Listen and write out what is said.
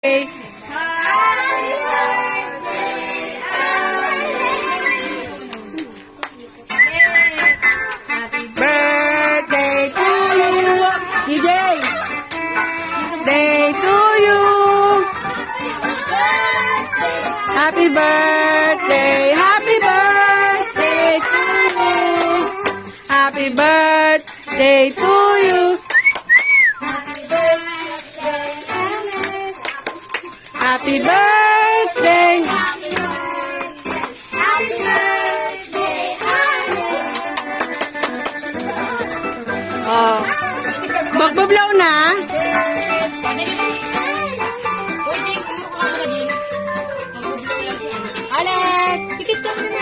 Birthday to you. DJ. Day to you. Happy birthday. Happy birthday to you. Happy birthday to you. Happy birthday. Oh. Magbablaw na. Alex!